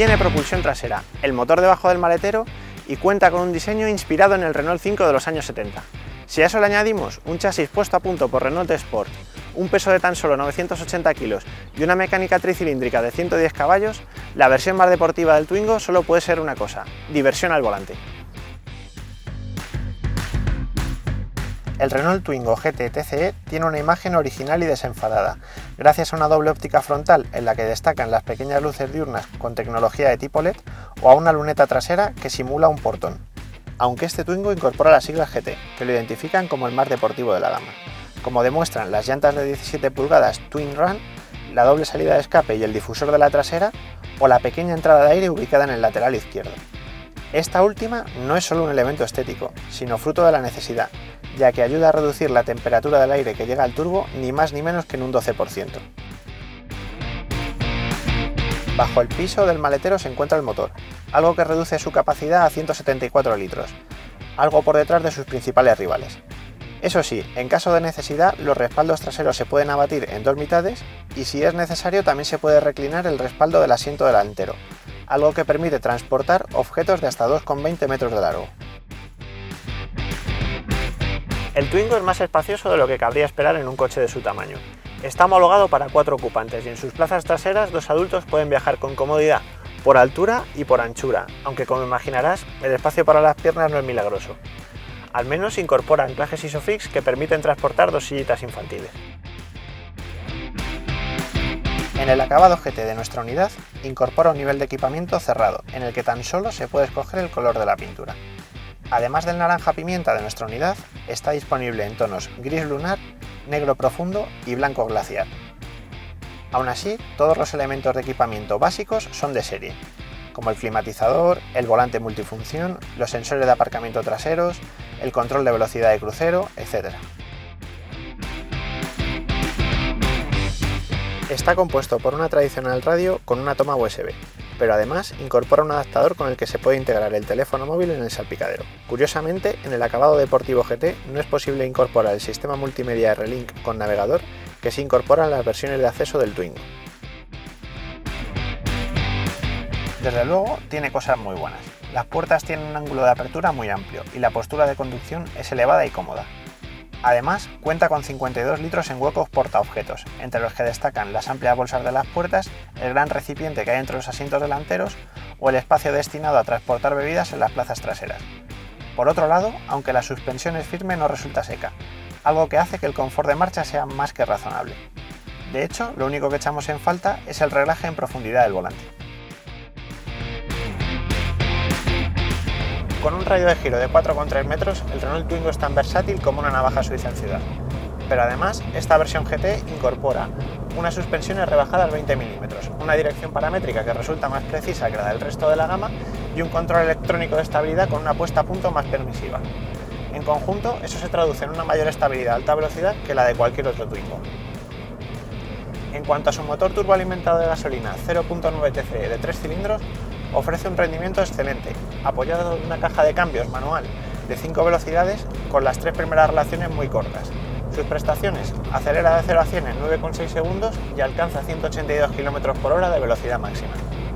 Tiene propulsión trasera, el motor debajo del maletero y cuenta con un diseño inspirado en el Renault 5 de los años 70. Si a eso le añadimos un chasis puesto a punto por Renault Sport, un peso de tan solo 980 kilos y una mecánica tricilíndrica de 110 caballos, la versión más deportiva del Twingo solo puede ser una cosa: diversión al volante. El Renault Twingo GT TCE tiene una imagen original y desenfadada, gracias a una doble óptica frontal en la que destacan las pequeñas luces diurnas con tecnología de tipo LED o a una luneta trasera que simula un portón. Aunque este Twingo incorpora las siglas GT, que lo identifican como el más deportivo de la gama, como demuestran las llantas de 17 pulgadas Twin Run, la doble salida de escape y el difusor de la trasera, o la pequeña entrada de aire ubicada en el lateral izquierdo. Esta última no es solo un elemento estético, sino fruto de la necesidad, ya que ayuda a reducir la temperatura del aire que llega al turbo ni más ni menos que en un 12%. Bajo el piso del maletero se encuentra el motor, algo que reduce su capacidad a 174 litros, algo por detrás de sus principales rivales. Eso sí, en caso de necesidad, los respaldos traseros se pueden abatir en dos mitades y si es necesario también se puede reclinar el respaldo del asiento delantero, algo que permite transportar objetos de hasta 2,20 metros de largo. El Twingo es más espacioso de lo que cabría esperar en un coche de su tamaño. Está homologado para 4 ocupantes y en sus plazas traseras 2 adultos pueden viajar con comodidad por altura y por anchura, aunque como imaginarás, el espacio para las piernas no es milagroso. Al menos incorpora anclajes Isofix que permiten transportar 2 sillitas infantiles. En el acabado GT de nuestra unidad incorpora un nivel de equipamiento cerrado, en el que tan solo se puede escoger el color de la pintura. Además del naranja pimienta de nuestra unidad, está disponible en tonos gris lunar, negro profundo y blanco glaciar. Aún así, todos los elementos de equipamiento básicos son de serie, como el climatizador, el volante multifunción, los sensores de aparcamiento traseros, el control de velocidad de crucero, etc. Está compuesto por una tradicional radio con una toma USB, pero además incorpora un adaptador con el que se puede integrar el teléfono móvil en el salpicadero. Curiosamente, en el acabado deportivo GT no es posible incorporar el sistema multimedia R-Link con navegador que se incorpora en las versiones de acceso del Twingo. Desde luego tiene cosas muy buenas. Las puertas tienen un ángulo de apertura muy amplio y la postura de conducción es elevada y cómoda. Además, cuenta con 52 litros en huecos portaobjetos, entre los que destacan las amplias bolsas de las puertas, el gran recipiente que hay entre los asientos delanteros o el espacio destinado a transportar bebidas en las plazas traseras. Por otro lado, aunque la suspensión es firme, no resulta seca, algo que hace que el confort de marcha sea más que razonable. De hecho, lo único que echamos en falta es el reglaje en profundidad del volante. Con un radio de giro de 4,3 metros, el Renault Twingo es tan versátil como una navaja suiza en ciudad. Pero además, esta versión GT incorpora unas suspensiones rebajadas 20 milímetros, una dirección paramétrica que resulta más precisa que la del resto de la gama y un control electrónico de estabilidad con una puesta a punto más permisiva. En conjunto, eso se traduce en una mayor estabilidad a alta velocidad que la de cualquier otro Twingo. En cuanto a su motor turboalimentado de gasolina 0.9 TCE de 3 cilindros, ofrece un rendimiento excelente, apoyado en una caja de cambios manual de 5 velocidades con las 3 primeras relaciones muy cortas. Sus prestaciones: acelera de 0 a 100 en 9,6 segundos y alcanza 182 km por hora de velocidad máxima.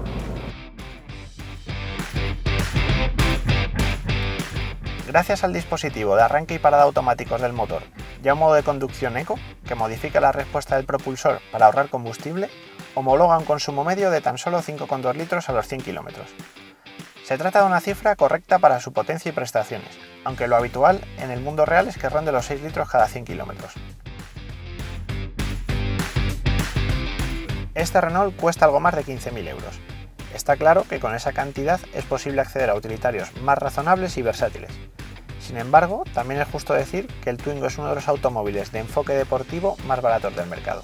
Gracias al dispositivo de arranque y parada automáticos del motor y a un modo de conducción eco, que modifica la respuesta del propulsor para ahorrar combustible, homologa un consumo medio de tan solo 5,2 litros a los 100 km. Se trata de una cifra correcta para su potencia y prestaciones, aunque lo habitual en el mundo real es que ronde los 6 litros cada 100 km. Este Renault cuesta algo más de 15.000 euros. Está claro que con esa cantidad es posible acceder a utilitarios más razonables y versátiles. Sin embargo, también es justo decir que el Twingo es uno de los automóviles de enfoque deportivo más baratos del mercado.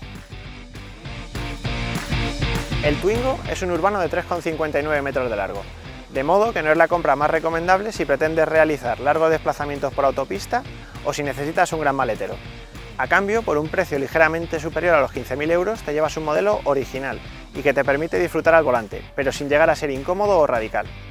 El Twingo es un urbano de 3,59 metros de largo, de modo que no es la compra más recomendable si pretendes realizar largos desplazamientos por autopista o si necesitas un gran maletero. A cambio, por un precio ligeramente superior a los 15.000 euros, te llevas un modelo original y que te permite disfrutar al volante, pero sin llegar a ser incómodo o radical.